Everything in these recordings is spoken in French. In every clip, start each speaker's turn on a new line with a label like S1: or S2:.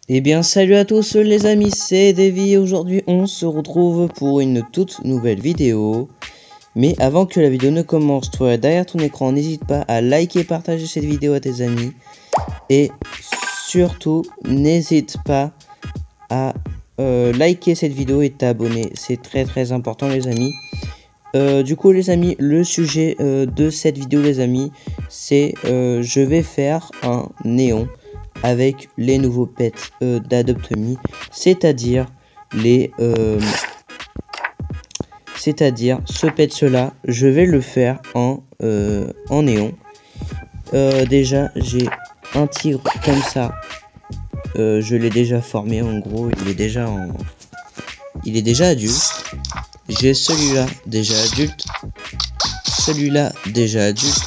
S1: Eh bien salut à tous les amis, c'est Davy et aujourd'hui on se retrouve pour une toute nouvelle vidéo. Mais avant que la vidéo ne commence, toi derrière ton écran, n'hésite pas à liker et partager cette vidéo à tes amis. Et surtout, n'hésite pas à liker cette vidéo et t'abonner, c'est très important les amis. Du coup les amis, le sujet de cette vidéo les amis, c'est je vais faire un néon avec les nouveaux pets d'Adopt.me, c'est-à-dire ce pet là, je vais le faire en néon. Déjà j'ai un tigre comme ça, je l'ai déjà formé, en gros il est déjà adulte. J'ai celui-là déjà adulte, celui-là déjà adulte,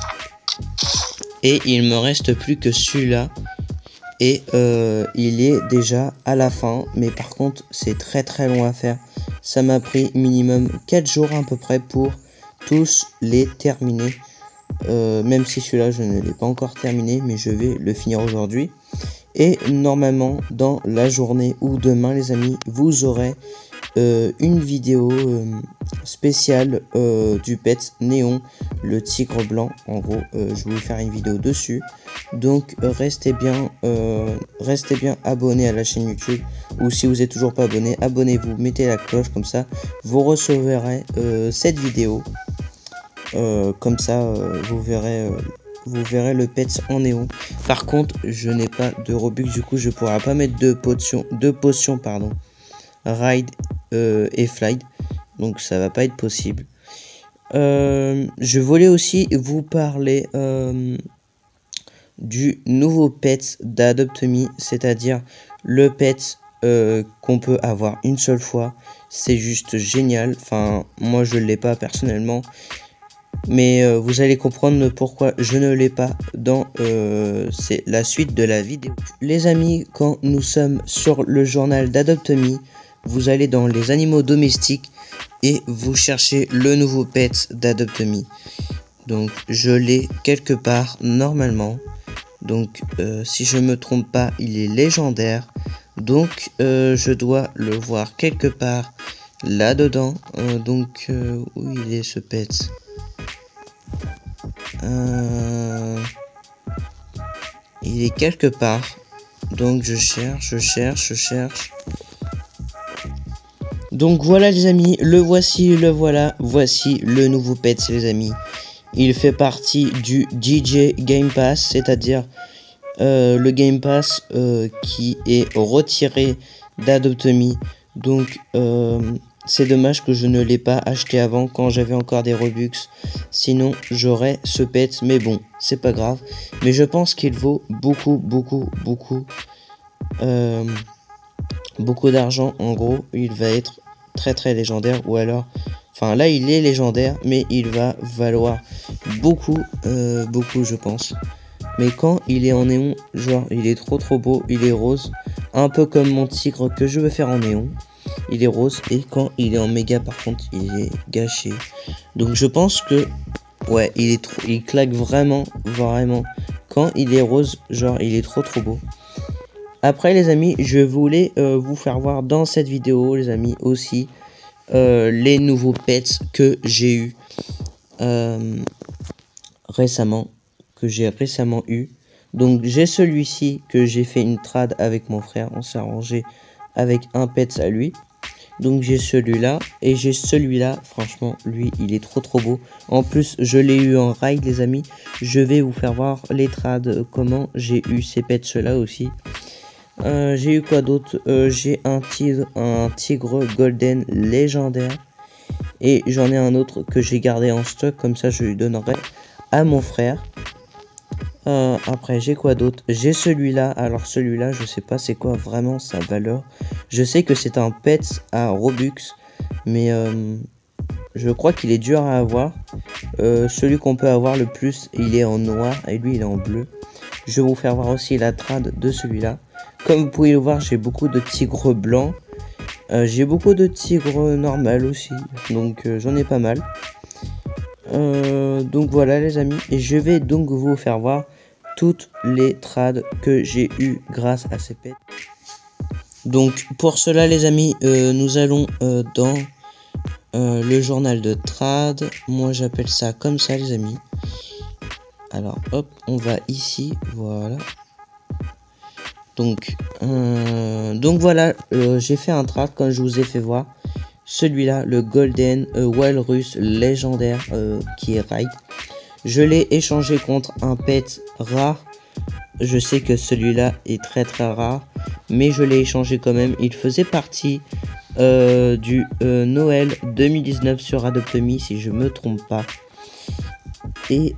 S1: et il me reste plus que celui-là. Et il est déjà à la fin, mais par contre c'est très long à faire. Ça m'a pris minimum 4 jours à peu près pour tous les terminer. Même si celui-là je ne l'ai pas encore terminé, mais je vais le finir aujourd'hui. Et normalement dans la journée ou demain les amis, vous aurez une vidéo spéciale du pet néon, le tigre blanc. En gros je vais vous faire une vidéo dessus, donc restez bien abonné à la chaîne YouTube, ou si vous êtes toujours pas abonné, abonnez-vous, mettez la cloche, comme ça vous recevrez cette vidéo. Comme ça vous verrez le pet en néon. Par contre je n'ai pas de Robux, du coup je pourrai pas mettre deux potions pardon, Ride et Fly, donc ça va pas être possible. Je voulais aussi vous parler du nouveau pet d'Adopt.me, c'est-à-dire le pet qu'on peut avoir une seule fois. C'est juste génial, enfin moi je l'ai pas personnellement, mais vous allez comprendre pourquoi je ne l'ai pas dans c'est la suite de la vidéo. Les amis, quand nous sommes sur le journal d'Adopt.me, vous allez dans les animaux domestiques et vous cherchez le nouveau pet d'Adopt.me. Donc je l'ai quelque part normalement. Donc si je me trompe pas, il est légendaire. Donc je dois le voir quelque part là dedans. Donc où il est ce pet? Il est quelque part. Donc je cherche. Donc voilà les amis, le voici, le voilà, voici le nouveau pet les amis. Il fait partie du DJ Game Pass, c'est-à-dire le Game Pass qui est retiré d'Adopt.me. Donc c'est dommage que je ne l'ai pas acheté avant quand j'avais encore des Robux. Sinon j'aurais ce pet, mais bon, c'est pas grave. Mais je pense qu'il vaut beaucoup d'argent. En gros, il va être très légendaire, ou alors, enfin là il est légendaire, mais il va valoir beaucoup je pense. Mais quand il est en néon, genre il est trop beau, il est rose, un peu comme mon tigre que je veux faire en néon. Il est rose, et quand il est en méga par contre il est gâché. Donc je pense que ouais, il claque vraiment quand il est rose, genre il est trop beau. Après les amis, je voulais vous faire voir dans cette vidéo les amis aussi les nouveaux pets que j'ai eu récemment, eu. Donc j'ai celui-ci que j'ai fait une trad avec mon frère, on s'est arrangé avec un pet à lui. Donc j'ai celui-là et j'ai celui-là, franchement lui il est trop beau. En plus je l'ai eu en ride les amis, je vais vous faire voir les trades, comment j'ai eu ces pets là aussi. J'ai eu quoi d'autre? J'ai un tigre golden légendaire, et j'en ai un autre que j'ai gardé en stock, comme ça je lui donnerai à mon frère. Après j'ai quoi d'autre? J'ai celui-là. Alors celui-là je sais pas c'est quoi vraiment sa valeur. Je sais que c'est un pet à Robux, mais je crois qu'il est dur à avoir. Celui qu'on peut avoir le plus, il est en noir et lui il est en bleu. Je vais vous faire voir aussi la trad de celui-là. Comme vous pouvez le voir, j'ai beaucoup de tigres blancs. J'ai beaucoup de tigres normales aussi. Donc j'en ai pas mal. Donc voilà les amis. Et je vais donc vous faire voir toutes les trades que j'ai eu grâce à ces pets. Donc pour cela les amis, nous allons dans le journal de trad. Moi j'appelle ça comme ça les amis. Alors hop, on va ici, voilà. Donc voilà, j'ai fait un trad comme je vous ai fait voir. Celui-là, le Golden Walrus légendaire qui est raid. Je l'ai échangé contre un pet rare. Je sais que celui-là est très rare, mais je l'ai échangé quand même. Il faisait partie du Noël 2019 sur Adopt.me si je me trompe pas. Et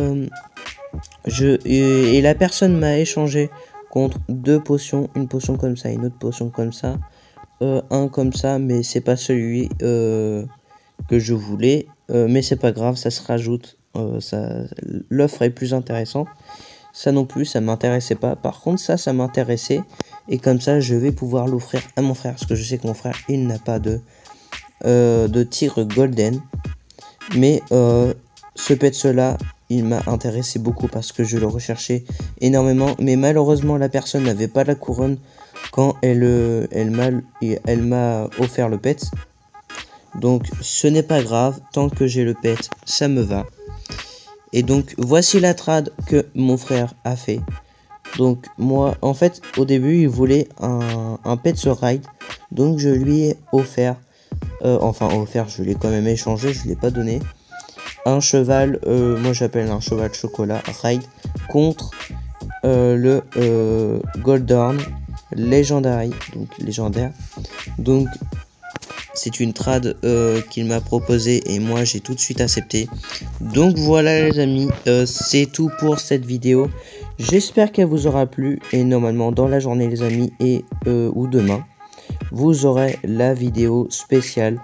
S1: la personne m'a échangé contre 2 potions, une potion comme ça, une autre potion comme ça, un comme ça, mais c'est pas celui que je voulais, mais c'est pas grave, ça se rajoute, l'offre est plus intéressante. Ça non plus, ça m'intéressait pas. Par contre, ça m'intéressait. Et comme ça, je vais pouvoir l'offrir à mon frère. Parce que je sais que mon frère, il n'a pas de tigre golden. Mais ce pet-là, il m'a intéressé beaucoup parce que je le recherchais énormément. Mais malheureusement, la personne n'avait pas la couronne quand elle m'a offert le pet. Donc, ce n'est pas grave. Tant que j'ai le pet, ça me va. Et donc voici la trad que mon frère a fait. Donc moi en fait au début il voulait un pet sur raid. Donc je lui ai offert, je l'ai quand même échangé, je ne l'ai pas donné. Un cheval, moi j'appelle un cheval chocolat raid contre le Goldhorn Legendary, donc légendaire. Donc c'est une trad qu'il m'a proposé et moi j'ai tout de suite accepté. Donc voilà les amis, c'est tout pour cette vidéo. J'espère qu'elle vous aura plu et normalement dans la journée les amis et ou demain vous aurez la vidéo spéciale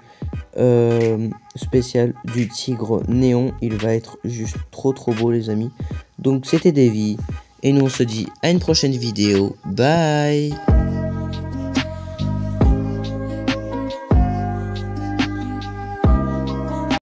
S1: du tigre néon. Il va être juste trop beau les amis. Donc c'était Davy et nous on se dit à une prochaine vidéo. Bye.